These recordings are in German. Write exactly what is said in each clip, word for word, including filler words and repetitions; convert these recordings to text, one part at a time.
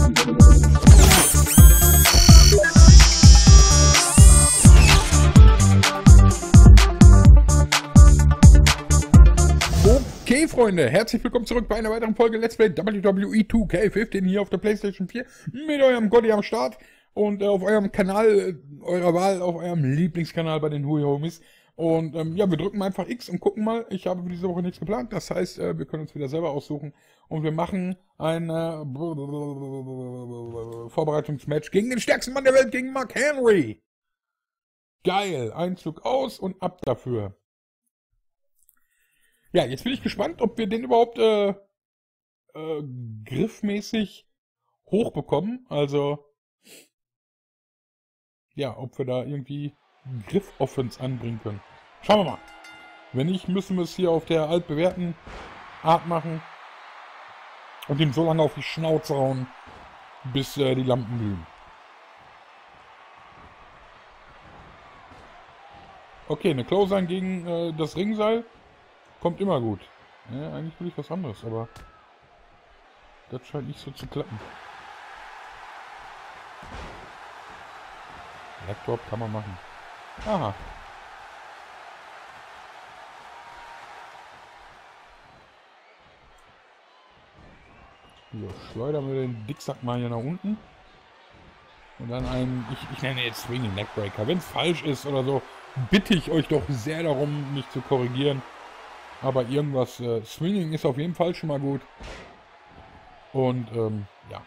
Okay, Freunde, herzlich willkommen zurück bei einer weiteren Folge Let's Play W W E zwei K fünfzehn hier auf der PlayStation vier mit eurem Gotti am Start und äh, auf eurem Kanal, äh, eurer Wahl, auf eurem Lieblingskanal bei den Hui Homies. Und ähm, ja, wir drücken einfach X und gucken mal. Ich habe für diese Woche nichts geplant, das heißt, äh, wir können uns wieder selber aussuchen und wir machen ein äh, Vorbereitungsmatch gegen den stärksten Mann der Welt, gegen Mark Henry. Geil, Einzug aus und ab dafür. Ja, jetzt bin ich gespannt, ob wir den überhaupt äh, äh, griffmäßig hochbekommen. Also, ja, ob wir da irgendwie Griff-Offense anbringen können. Schauen wir mal. Wenn nicht, müssen wir es hier auf der altbewährten Art machen und ihm so lange auf die Schnauze hauen, bis äh, die Lampen glühen. Okay, eine Clothesline gegen äh, das Ringseil. Kommt immer gut. Ja, eigentlich will ich was anderes, aber das scheint nicht so zu klappen. Laptop kann man machen. Aha. So, schleudern wir den Dicksack mal hier nach unten. Und dann einen, ich, ich nenne jetzt Swinging Neckbreaker. Wenn es falsch ist oder so, bitte ich euch doch sehr darum, mich zu korrigieren. Aber irgendwas, äh, Swinging ist auf jeden Fall schon mal gut. Und, ähm, ja.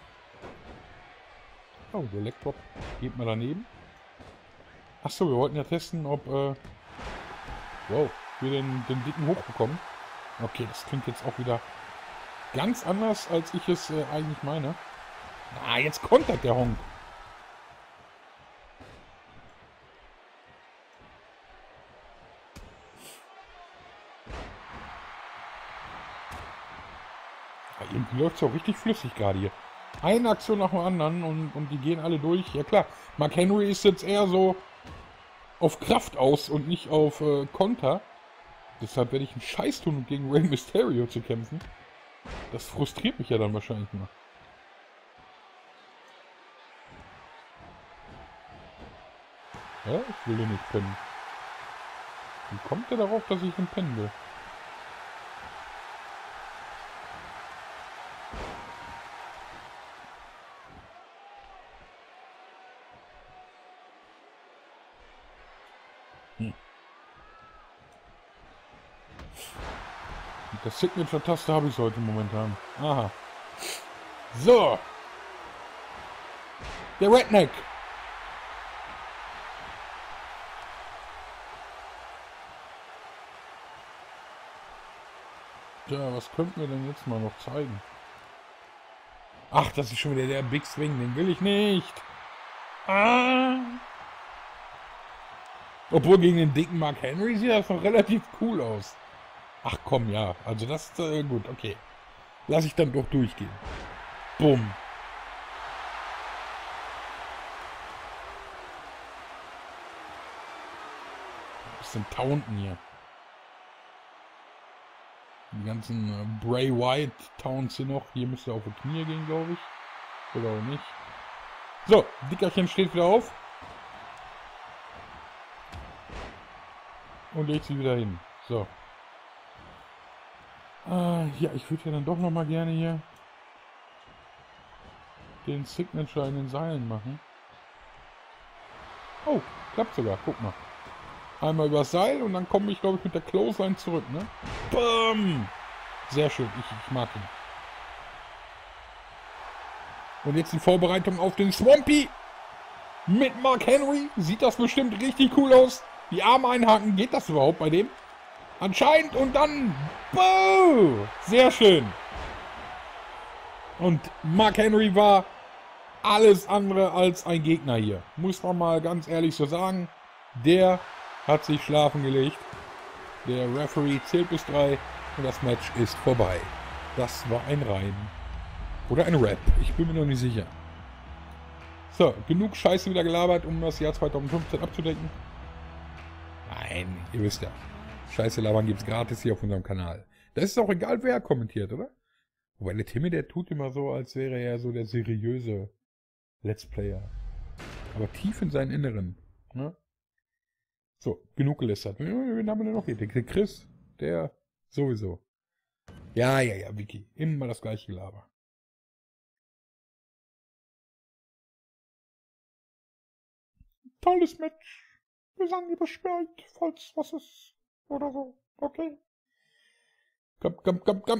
Oh, der Lecktop geht mal daneben. Achso, wir wollten ja testen, ob, äh, wow, wir den, den dicken hochbekommen. Okay, das klingt jetzt auch wieder ganz anders, als ich es äh, eigentlich meine. Ah, jetzt kontert der Honk. Irgendwie läuft es auch richtig flüssig gerade hier. Eine Aktion nach der anderen und, und die gehen alle durch. Ja klar, Mark Henry ist jetzt eher so auf Kraft aus und nicht auf äh, Konter. Deshalb werde ich einen Scheiß tun, um gegen Rey Mysterio zu kämpfen. Das frustriert mich ja dann wahrscheinlich noch. Ja, ich will den nicht pennen. Wie kommt der darauf, dass ich ihn pennen will? Der Signature-Taste habe ich heute momentan. Aha. So. Der Redneck. Ja, was könnten wir denn jetzt mal noch zeigen? Ach, das ist schon wieder der Big Swing. Den will ich nicht. Ah. Obwohl gegen den dicken Mark Henry sieht das noch relativ cool aus. Ach komm, ja. Also das ist äh, gut, okay. Lass ich dann doch durchgehen. Bumm. Ein bisschen taunten hier. Die ganzen äh, Bray Wyatt Taunts hier noch. Hier müsste er auf die Knie gehen, glaube ich. Oder auch nicht. So, Dickerchen steht wieder auf. Und legt sie wieder hin. So. Äh, ja, ich würde ja dann doch noch mal gerne hier den Signature in den Seilen machen. Oh, klappt sogar. Guck mal. Einmal übers Seil und dann komme ich, glaube ich, mit der Clothesline zurück, ne? Bam! Sehr schön. Ich, ich mag ihn. Und jetzt die Vorbereitung auf den Swampy mit Mark Henry. Sieht das bestimmt richtig cool aus. Die Arme einhaken. Geht das überhaupt bei dem? Anscheinend und dann... Boom! Sehr schön. Und Mark Henry war alles andere als ein Gegner hier. Muss man mal ganz ehrlich so sagen. Der hat sich schlafen gelegt. Der Referee zählt bis drei und das Match ist vorbei. Das war ein Reim. Oder ein Rap. Ich bin mir noch nicht sicher. So, genug Scheiße wieder gelabert, um das Jahr zweitausendfünfzehn abzudecken. Nein, ihr wisst ja. Scheiße labern gibt's gratis hier auf unserem Kanal. Das ist auch egal, wer kommentiert, oder? Wobei der Timmy, der tut immer so, als wäre er so der seriöse Let's Player. Aber tief in seinen Inneren. Ne? So, genug gelästert. Wen haben wir denn noch hier? Der Chris, der sowieso. Ja, ja, ja, Vicky. Immer das gleiche Gelaber. Tolles Match. Wir sagen lieber Bescheid, falls was ist. Oder so. Okay. Komm, komm, komm, komm.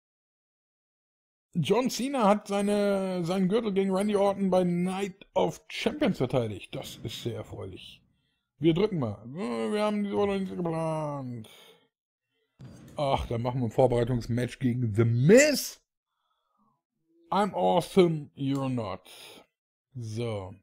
John Cena hat seine, seinen Gürtel gegen Randy Orton bei Night of Champions verteidigt. Das ist sehr erfreulich. Wir drücken mal. Wir haben die Rolle nicht geplant. Ach, dann machen wir ein Vorbereitungsmatch gegen The Miz. I'm awesome, you're not. So.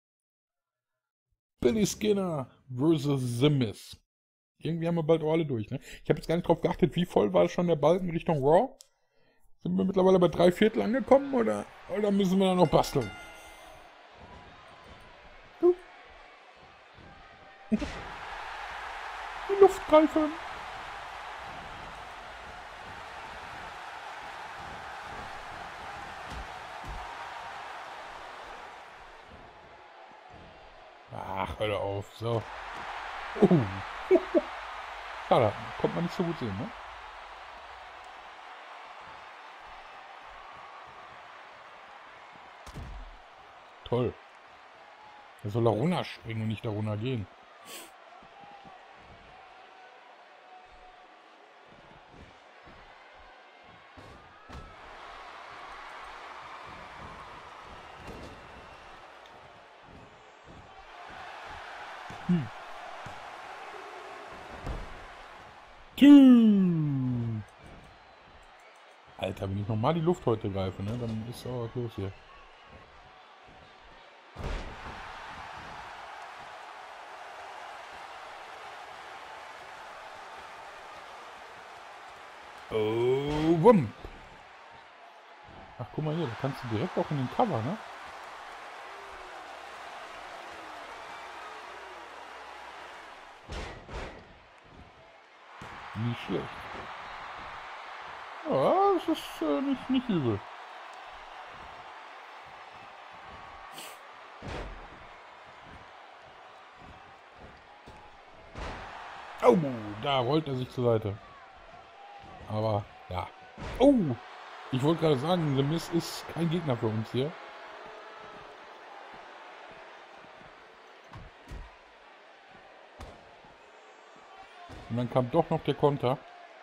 Billy Skinner versus The Miz. Irgendwie haben wir bald auch alle durch, ne? Ich habe jetzt gar nicht drauf geachtet, wie voll war schon der Balken Richtung Raw. Sind wir mittlerweile bei drei Viertel angekommen oder, oder müssen wir da noch basteln? Uh. Die Luft greifen. Ach, hör auf, so. Uh. Schade, kommt man nicht so gut sehen, ne? Toll. Er soll da runterspringen und nicht da runter gehen. Hm. Tü. Alter, wenn ich nochmal die Luft heute greife, ne, dann ist auch was los hier. Oh, wumm. Ach, guck mal hier, da kannst du direkt auch in den Cover, ne? Nicht schlecht. Ja, das ist äh, nicht, nicht übel. Oh, da rollt er sich zur Seite. Aber, ja. Oh! Ich wollte gerade sagen, The Miz ist kein Gegner für uns hier. Und dann kam doch noch der Konter.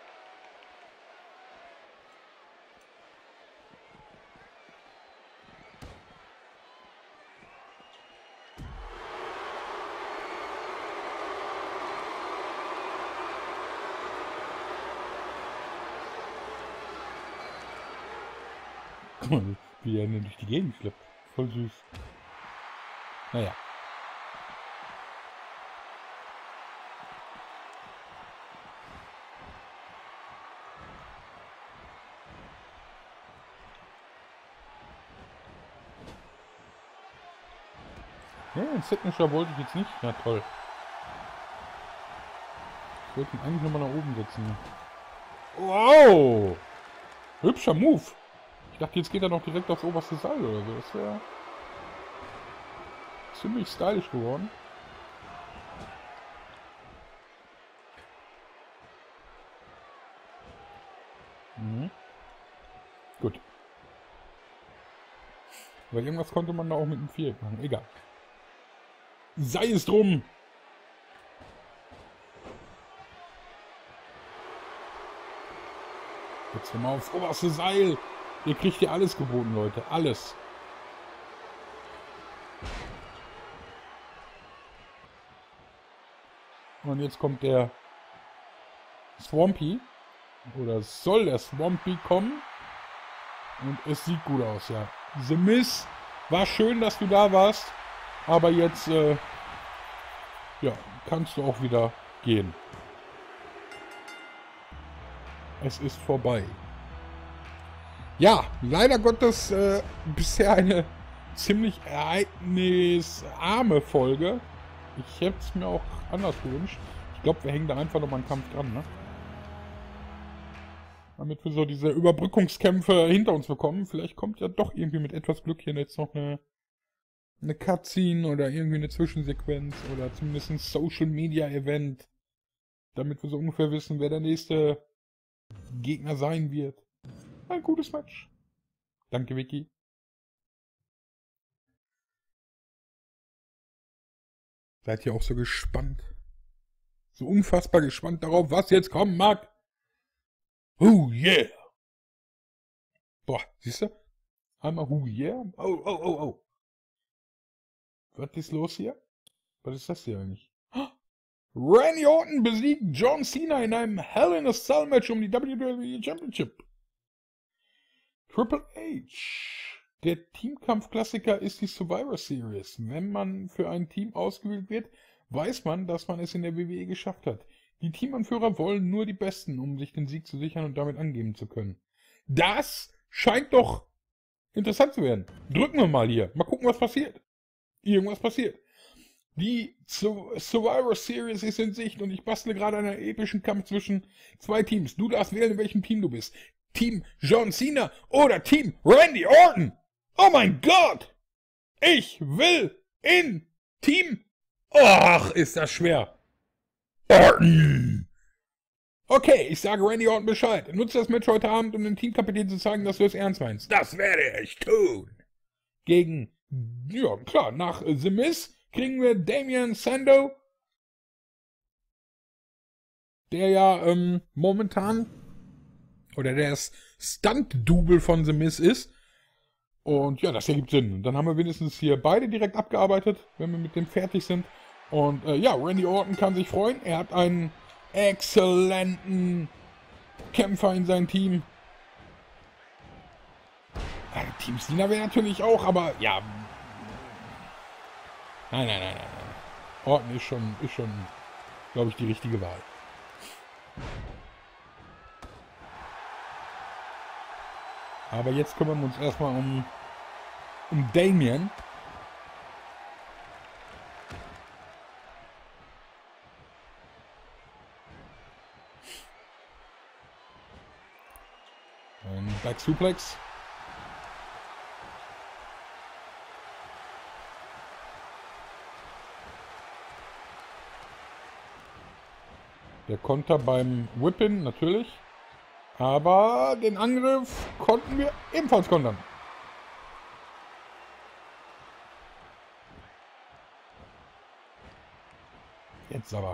Wie er durch die Gegend schleppt. Voll süß. Naja. Ja, ein Signature wollte ich jetzt nicht. Na toll. Ich wollte ihn eigentlich nochmal nach oben setzen. Wow! Hübscher Move. Ich dachte, jetzt geht er noch direkt aufs oberste Seil oder so. Das wäre ziemlich stylisch geworden. Mhm. Gut. Aber irgendwas konnte man da auch mit dem Viereck machen. Egal. Sei es drum! Jetzt mal aufs oberste Seil! Ihr kriegt hier alles geboten, Leute. Alles. Und jetzt kommt der Swampy. Oder soll der Swampy kommen? Und es sieht gut aus, ja. The Miz, war schön, dass du da warst. Aber jetzt, äh, ja, kannst du auch wieder gehen. Es ist vorbei. Ja, leider Gottes äh, bisher eine ziemlich ereignisarme Folge. Ich hätte es mir auch anders gewünscht. Ich glaube, wir hängen da einfach nochmal einen Kampf dran, ne? Damit wir so diese Überbrückungskämpfe hinter uns bekommen. Vielleicht kommt ja doch irgendwie mit etwas Glück hier jetzt noch eine, eine Cutscene oder irgendwie eine Zwischensequenz oder zumindest ein Social Media Event. Damit wir so ungefähr wissen, wer der nächste Gegner sein wird. Ein gutes Match. Danke, Vicky. Seid ihr auch so gespannt? So unfassbar gespannt darauf, was jetzt kommen mag? Oh yeah! Boah, siehst du? Einmal oh yeah. Oh, oh, oh, oh. Was ist los hier? Was ist das hier eigentlich? Randy Orton besiegt John Cena in einem Hell in a Cell Match um die W W E Championship. Triple H. Der Teamkampf-Klassiker ist die Survivor Series. Wenn man für ein Team ausgewählt wird, weiß man, dass man es in der W W E geschafft hat. Die Teamanführer wollen nur die Besten, um sich den Sieg zu sichern und damit angeben zu können. Das scheint doch interessant zu werden. Drücken wir mal hier. Mal gucken, was passiert. Irgendwas passiert. Die Survivor Series ist in Sicht und ich bastle gerade einen epischen Kampf zwischen zwei Teams. Du darfst wählen, in welchem Team du bist. Team John Cena oder Team Randy Orton. Oh mein Gott! Ich will in Team... Ach, ist das schwer. Orton! Okay, ich sage Randy Orton Bescheid. Nutze das Match heute Abend, um dem Teamkapitän zu zeigen, dass du es ernst meinst. Das werde ich tun. Gegen... Ja, klar, nach The Miz kriegen wir Damien Sandow, der ja ähm, momentan, oder der das Stunt-Double von The Miz ist. Und ja, das ergibt Sinn. Und dann haben wir wenigstens hier beide direkt abgearbeitet, wenn wir mit dem fertig sind. Und äh, ja, Randy Orton kann sich freuen. Er hat einen exzellenten Kämpfer in seinem Team. Ja, Team Cena wäre natürlich auch, aber ja. Nein, nein, nein, nein, nein. Orton ist schon, ist schon, glaube ich, die richtige Wahl. Aber jetzt kümmern wir uns erstmal um, um Damien. Ein Back Suplex. Der Konter beim Whippen natürlich. Aber den Angriff konnten wir ebenfalls kontern. Jetzt aber.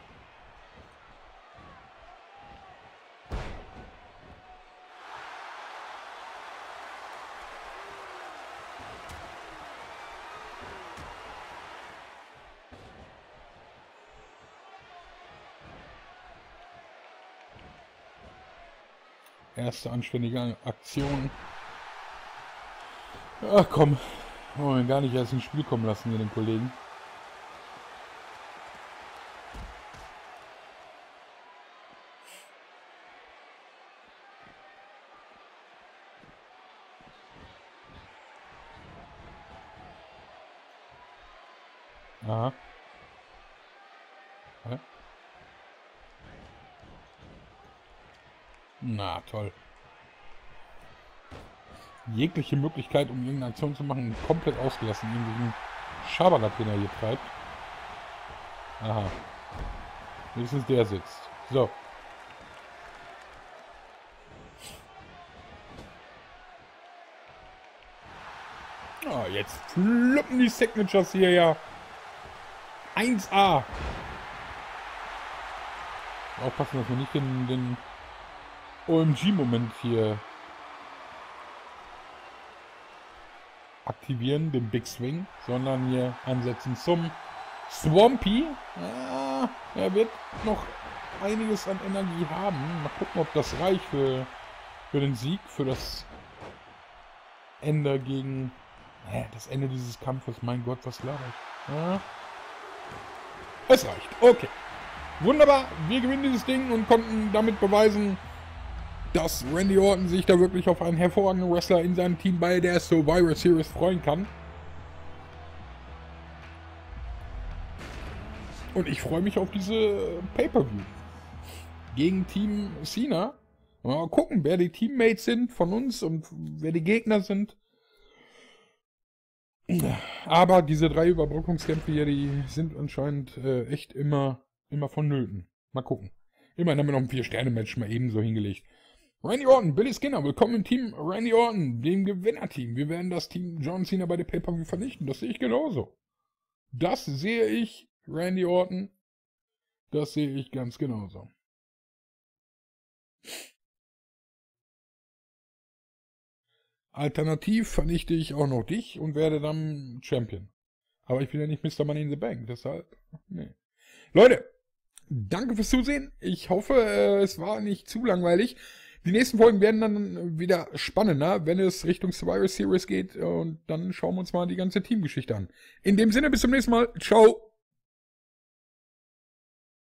Erste anständige Aktion. Ach komm, wollen wir gar nicht erst ins Spiel kommen lassen hier den Kollegen. Aha. Hä? Na, toll. Jegliche Möglichkeit, um irgendeine Aktion zu machen, komplett ausgelassen. Irgendein Schabernack, den er hier treibt. Aha. Wenigstens der sitzt. So. Ah, jetzt flippen die Signatures hier ja. eins A. Aufpassen, dass wir nicht den... den O M G-Moment hier aktivieren, den Big Swing, sondern hier ansetzen zum Swampy. Ja, er wird noch einiges an Energie haben. Mal gucken, ob das reicht für, für den Sieg, für das Ende gegen... Naja, das Ende dieses Kampfes. Mein Gott, was laber ich? Ja. Es reicht. Okay. Wunderbar. Wir gewinnen dieses Ding und konnten damit beweisen, dass Randy Orton sich da wirklich auf einen hervorragenden Wrestler in seinem Team bei der Survivor Series freuen kann. Und ich freue mich auf diese Pay-Per-View. Gegen Team Cena. Mal gucken, wer die Teammates sind von uns und wer die Gegner sind. Aber diese drei Überbrückungskämpfe hier, die sind anscheinend äh, echt immer, immer vonnöten. Mal gucken. Immerhin haben wir noch ein vier-Sterne-Match mal ebenso hingelegt. Randy Orton, Billy Skinner, willkommen im Team Randy Orton, dem Gewinnerteam. Wir werden das Team John Cena bei der Pay-Per-View vernichten. Das sehe ich genauso. Das sehe ich, Randy Orton. Das sehe ich ganz genauso. Alternativ vernichte ich auch noch dich und werde dann Champion. Aber ich bin ja nicht Mister Money in the Bank, deshalb, nee. Leute, danke fürs Zusehen. Ich hoffe, es war nicht zu langweilig. Die nächsten Folgen werden dann wieder spannender, wenn es Richtung Survivor Series geht. Und dann schauen wir uns mal die ganze Teamgeschichte an. In dem Sinne, bis zum nächsten Mal. Ciao.